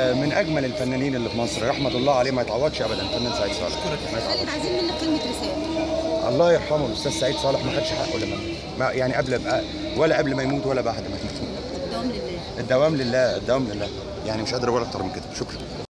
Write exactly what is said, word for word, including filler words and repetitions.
من اجمل الفنانين اللي في مصر، رحمه الله عليه، ما يتعوضش ابدا الفنان سعيد صالح. ما خالد، يتعوضش. عايزين منك كلمه رساله. الله يرحمه الاستاذ سعيد صالح، ما خدش حقه لما ما يعني قبل ولا قبل ما يموت ولا بعد ما يموت. الدوام لله. الدوام لله، الدوام لله، يعني مش قادر اقول اكتر من كده. شكرا.